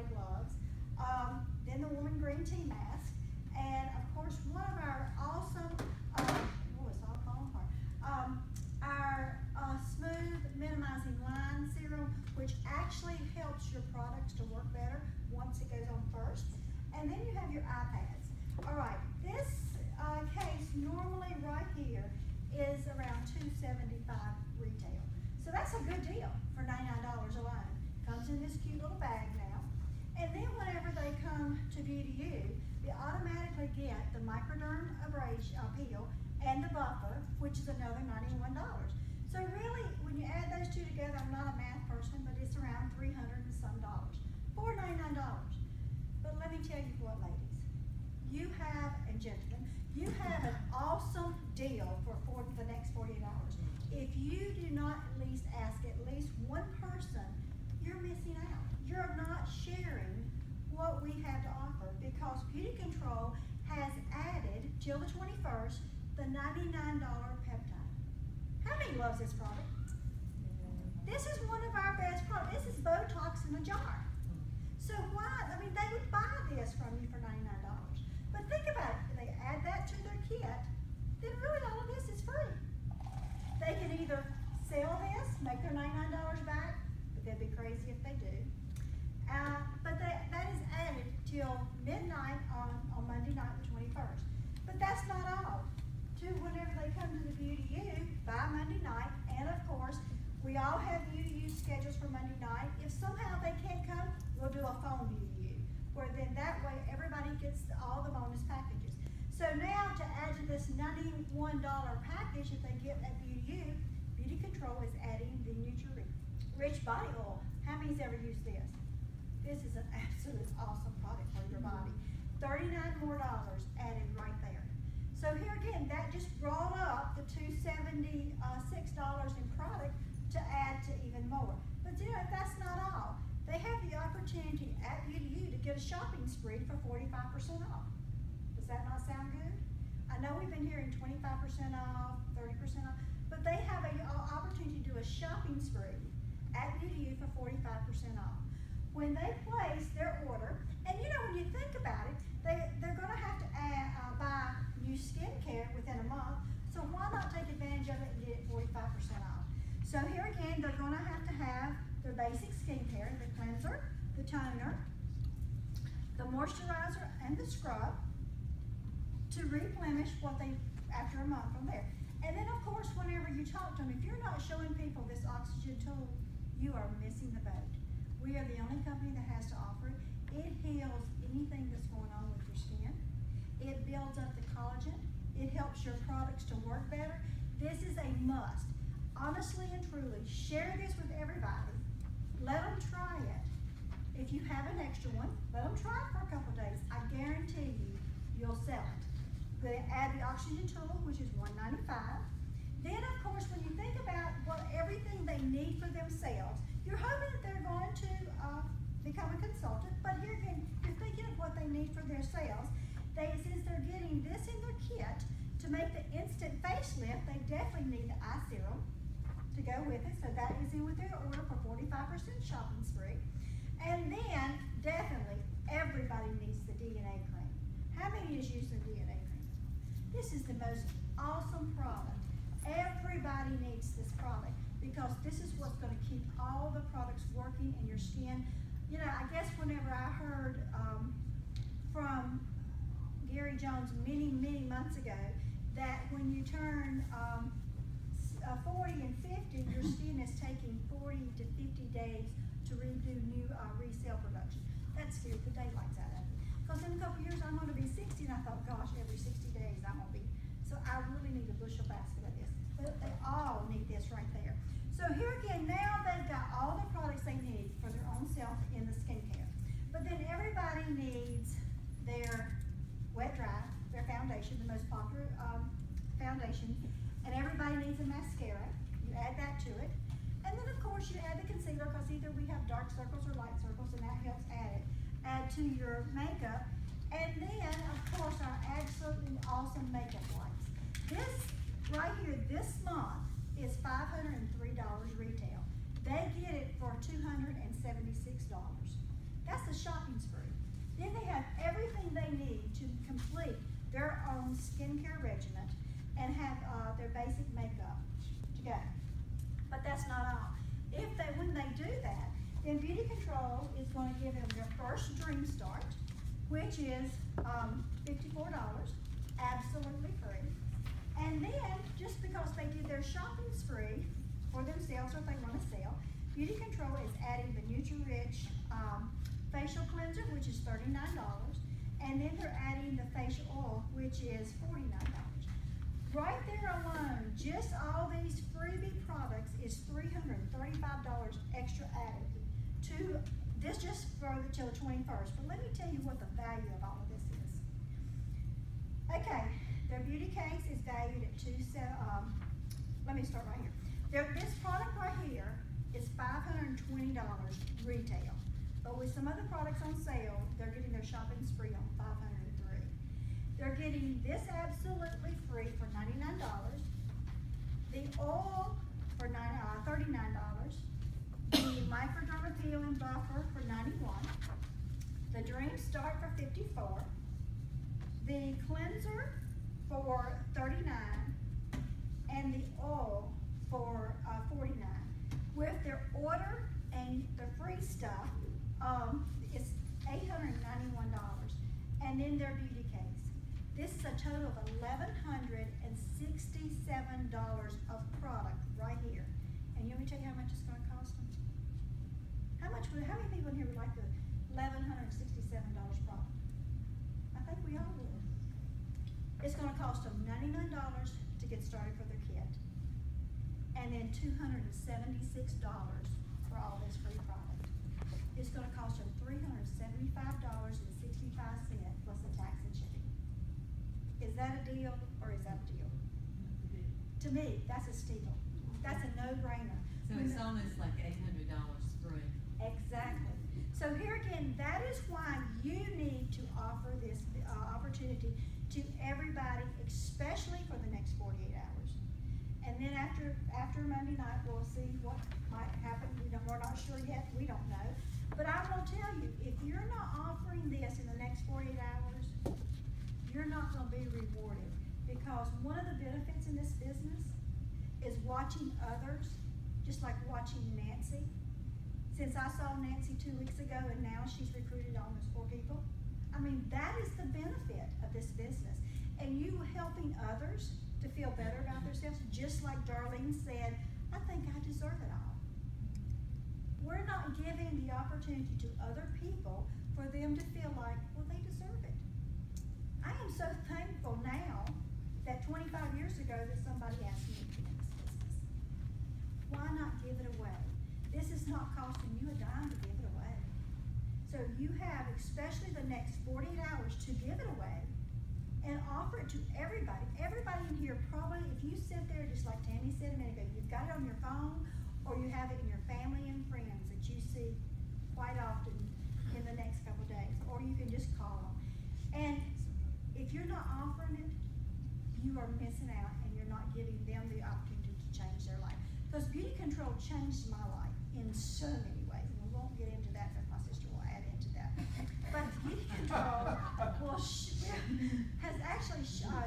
gloves, then the woman green tea mask, and of course one of our awesome, our smooth minimizing line serum, which actually helps your products to work better once it goes on first. And then you have your iPads. All right, this case normally right here is around $275 retail. So that's a good deal for $99 alone. Comes in this cute little bag now. And then whenever they come to BDU, they automatically get the microderm abrasion peel and the buffer, which is another $91. So really, when you add those two together, I'm not a math person, but it's around $300 and some dollars for $99. But let me tell you what, ladies, you have, and gentlemen, you have an awesome deal for the next 48 hours. If you do not at least ask at least one person, you're missing out. You're not sharing what we have to offer, because Beauty Control has added, till the 21st, the $99 peptide. How many loves this product? This is one of our best products. This is Botox in a jar. So why, I mean, they would buy this from you for $99. But think about it, if they add that to their kit, then really all of this is free. They can either sell this, make their $99 back, but they'd be crazy if they do. But that is added till midnight on Monday night, the 21st. But that's not all. Whenever they come to the BDU by Monday night, and of course, we all have BDU schedules for Monday night. If somehow they can't come, we'll do a phone BDU, where then that way everybody gets all the bonus packages. So now to add to this $91 package that they get at BDU, Beauty Control is adding the Nutri-Rich Body Oil. How many's ever used this? This is an absolute awesome product for your body. $39 more added right there. So here again, that just brought up the $276 in product to add to even more. But you know, that's not all. They have the opportunity at BDU to get a shopping spree for 45% off. Does that not sound good? I know we've been hearing 25% off, 30% off, but they have an opportunity to do a shopping spree at BDU for 45% off. When they place their order, and you know, when you think about it, they're going to have to buy new skincare within a month, so why not take advantage of it and get it 45% off? So here again, they're going to have their basic skincare, the cleanser, the toner, the moisturizer, and the scrub to replenish what they, after a month from there. And then of course, whenever you talk to them, if you're not showing people this oxygen tool, you are missing the boat. We are the only company that has to offer it. It heals anything that's going on with your skin. It builds up the collagen. It helps your products to work better. This is a must. Honestly and truly, share this with everybody. Let them try it. If you have an extra one, let them try it for a couple of days. I guarantee you, you'll sell it. They add the oxygen tool, which is $195. Then, of course, when you think about everything they need for themselves, you're hoping that they're going to become a consultant, but here again, you're thinking of what they need for their sales. Since they're getting this in their kit to make the instant facelift, they definitely need the eye serum to go with it, so that is in with their order for 45% shopping spree. And then, definitely, everybody needs the DNA cream. How many is using DNA cream? This is the most awesome product. Everybody needs this product, because this is what's going to keep all the products working in your skin. You know, I guess whenever I heard from Gary Jones many months ago that when you turn 40 and 50, your skin is taking 40 to 50 days to redo new resale production. That scared the daylights out of me. Because in a couple years I'm going to be 60, and I thought, gosh, every 60 days I'm going to be. So I really need a bushel basket of this. But they all need this right there. So here again, now they've got all the products they need for their own self in the skincare. But then everybody needs their wet dry, their foundation, the most popular foundation, and everybody needs a mascara. You add that to it. And then of course you add the concealer, because either we have dark circles or light circles, and that helps add to your makeup. And then of course our absolutely awesome makeup wipes. This right here, this month, is $503 retail. They get it for $276. That's a shot their own skincare regimen and have their basic makeup to go. But that's not all. When they do that, then Beauty Control is going to give them their first Dream Start, which is $54, absolutely free. And then, just because they did their shopping spree for themselves or if they want to sell, Beauty Control is adding the Nutri-Rich facial cleanser, which is $39. And then they're adding the facial oil, which is $49. Right there alone, just all these freebie products is $335 extra added to this just for till the 21st. But let me tell you what the value of all of this is. Okay, their beauty case is valued at let me start right here. This product right here is $520 retail. But with some other products on sale, they're getting their shopping spree on $503. They're getting this absolutely free for $99, the oil for $39, the microderma peel and buffer for $91, the Dream Start for $54, the cleanser for $39, and the oil for $49. With their order and the free stuff, it's $891, and then their beauty case. This is a total of $1,167 of product right here. And let me tell you how much it's going to cost them. How many people in here would like the $1,167 product? I think we all would. It's going to cost them $99 to get started for their kit, and then $276 for all this free product. It's going to cost them $375.65 plus the tax and shipping. Is that a deal or is that a deal? To me, that's a steal. That's a no-brainer. So it's almost like $800 free. Exactly. So here again, that is why you need to offer this opportunity to everybody, especially for the next 48 hours. And then after Monday night, we'll see what might happen. We're not sure yet. We don't know. But I will tell you, if you're not offering this in the next 48 hours, you're not going to be rewarded. Because one of the benefits in this business is watching others, just like watching Nancy. Since I saw Nancy 2 weeks ago and now she's recruited almost 4 people. I mean, that is the benefit of this business. And you helping others to feel better about themselves, just like Darlene said, I think I deserve it all. We're not giving the opportunity to other people for them to feel like, well, they deserve it. I am so thankful now that 25 years ago that somebody asked me to be in this business. Why not give it away? This is not costing you a dime to give it away. So you have, especially the next 48 hours, to give it away and offer it to everybody. Everybody in here probably, if you sit there, just like Tammy said a minute ago, you've got it on your phone or you have it in your family and friends that you see quite often in the next couple of days, or you can just call them. And if you're not offering it, you are missing out and you're not giving them the opportunity to change their life. Because Beauty Control changed my life in so many ways, and we won't get into that, but my sister will add into that. But Beauty Control has actually